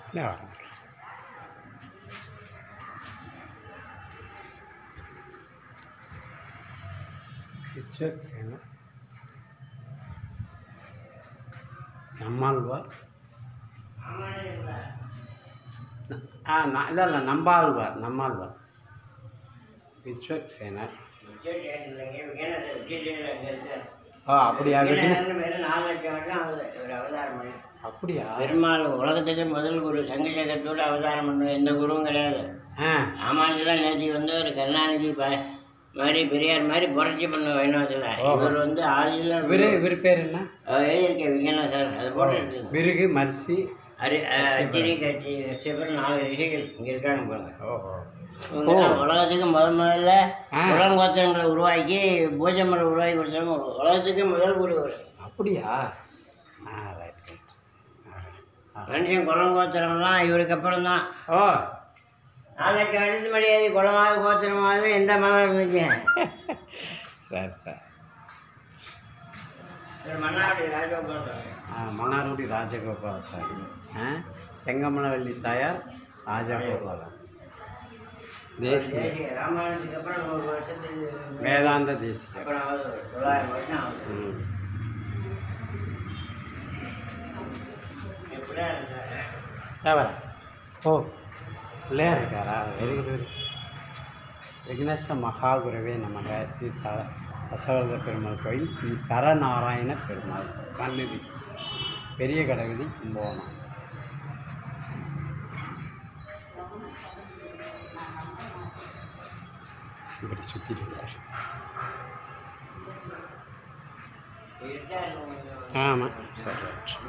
விஸ்வக்சேன நம்மாழ்வார் இல்லை நம்மாழ்வார் விஸ்வக்சேனர். அப்படியா? அப்படியா? பெருமாள் உலகத்துக்கு முதல் குரு சங்க ஜெகத்தோடு அவதாரம் பண்ண எந்த குருவும் கிடையாது. ராமானுஜெல்லாம் நேற்று வந்து ஒரு கருணாநிதி மாதிரி பெரியார் மாதிரி புரட்சி பண்ண வைணவத்தில். இவர் வந்து ஆதியில் இவர் பேர் என்ன எழுதியிருக்கேன் விஞ்ஞான சார். அது போட்டு விருகு மரிசி அச்சிரி கட்சி பேர் 4 ரிஷிகள் இங்கே இருக்காங்க பாருங்க. உலகத்துக்கு முதல்ல குலங்கோத்திரங்களை உருவாக்கி பூஜை முறை உருவாக்கி கொடுத்தாங்க. உலகத்துக்கு முதல் குரு. அப்படியா? மனுஷன் குலங்கோத்திரம்லாம் இவருக்கு அப்புறம் தான். 4 லட்சம் வருஷத்துக்கு மரியாதை குலமாக கோத்திரமாக எந்த மதம் இருந்துச்சு? சார் மன்னார்குடி ராஜகோபால். மன்னார்குடி ராஜகோபாலாச்சாரி. செங்கமலவல்லி தாயார் ராஜகோபாலன். தேசிய ராமாயணத்துக்கு அப்புறம் 100 வருஷத்துக்கு வேதாந்த தேசிய அப்புறம் 900 வருஷம் ஆகுது. எப்படியா இருக்காரு? தவிர பிள்ளையா இருக்காரா? Very good. விக்னேச மகாகுருவே நமக. ஸ்ரீ தசவரத பெருமாள் கோயில், ஸ்ரீ சரநாராயண பெருமாள் சந்நிதி, பெரிய கடவுதி, கும்பகோணம். இப்படி சுற்றிட்டு இருக்கார். ஆமாம் சரி.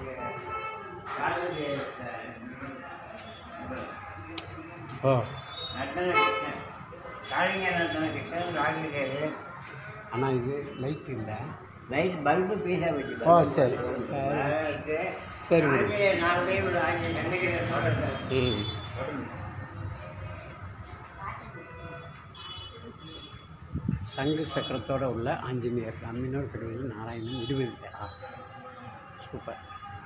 ஆனால் இது லைட் இல்லை, லைட் பல்பு பீஸாக வச்சு. சரி சரி. சங்கு சக்கரத்தோடு உள்ள ஆஞ்சநேயர் அம்மினோர் கடவுள் நாராயணன் 20 பேரா? சூப்பர்.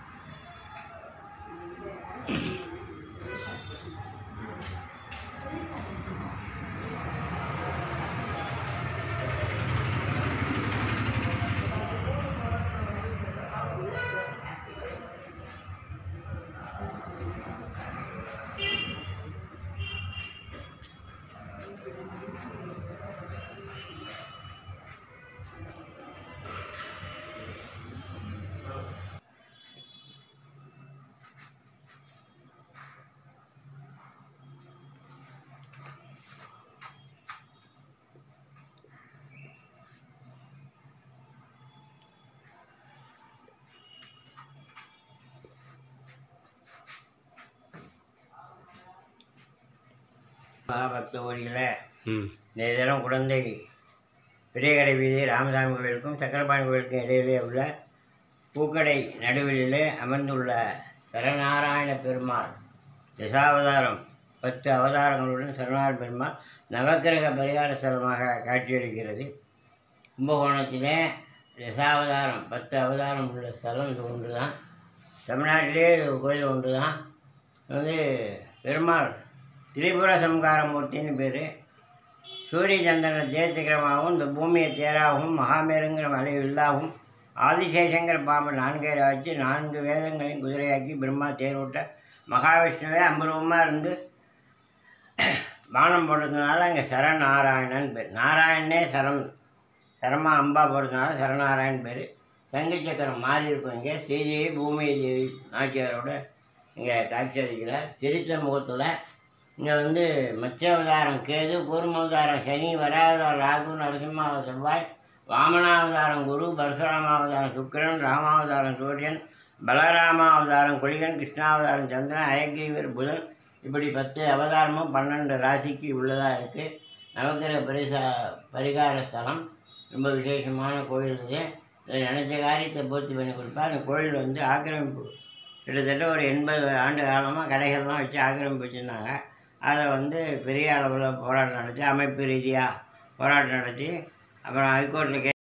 பக்த கோடிகளை இந்த தினம் குழந்தை பெரிய கடை வீதி ராமசாமி கோவிலுக்கும் சக்கரபாணி கோவிலுக்கும் இடையிலே உள்ள பூக்கடை நடுவிலே அமர்ந்துள்ள சரநாராயண பெருமாள் தசாவதாரம் 10 அவதாரங்களுடன் சரநாராயண பெருமாள் நவக்கிரக பரிகார ஸ்தலமாக காட்சியளிக்கிறது. கும்பகோணத்திலே தசாவதாரம் 10 அவதாரம் உள்ள ஸ்தலம் இது ஒன்று தான். தமிழ்நாட்டிலே கோயில் ஒன்று தான். வந்து பெருமாள் திரிபுர சம்காரமூர்த்தின்னு பேர். சூரிய சந்திரனை தேர்ச்சிகரமாகவும் இந்த பூமியை தேராகவும் மகாமேருங்கிற மலை வில்லாகவும் ஆதிசேஷங்கிற பாம்பு 4 வச்சு 4 வேதங்களையும் குதிரையாக்கி பிரம்மா தேர்விட்ட மகாவிஷ்ணுவே அம்பரூபமாக இருந்து பானம் போடுறதுனால அங்கே சரநாராயணன் பேர். நாராயணனே சரமா அம்பா போடுறதுனால சரநாராயணன் பேர். சங்கு சக்கரம் மாறி இருக்கும். இங்கே ஸ்ரீதேவி பூமி தேவி நாச்சியாரோட இங்கே காட்சி அளிக்கிறார். சிரித்த முகத்தில் இங்கே வந்து மத்ஸ்யாவதாரம் கேது, கூர்மாவதாரம் சனி, வராவதாரம் ராகு, நரசிம்ம செவ்வாய், வாமனாவதாரம் குரு, பரசுராமாவதாரம் சுக்கிரன், ராமாவதாரம் சூரியன், பலராமாவதாரம் குளிகன், கிருஷ்ணாவதாரம் சந்திரன், அயக்ரீவர் புதன், இப்படி 10 அவதாரமும் 12 ராசிக்கு உள்ளதாக இருக்குது. நவக்கிரக பரிகார ஸ்தலம். ரொம்ப விசேஷமான கோயில் இது. நினச்ச காரியத்தை பூர்த்தி பண்ணி கொடுப்பா. அந்த கோயில் வந்து ஆக்கிரமிப்பு கிட்டத்தட்ட ஒரு 80 ஆண்டு காலமாக கடைகள்லாம் வச்சு ஆக்கிரமிப்பு வச்சுருந்தாங்க. அதை வந்து பெரிய அளவில் போராட்டம் நடத்தி அமைப்பு ரீதியாக போராட்டம் நடத்தி அப்புறம் ஹைகோர்ட்டில்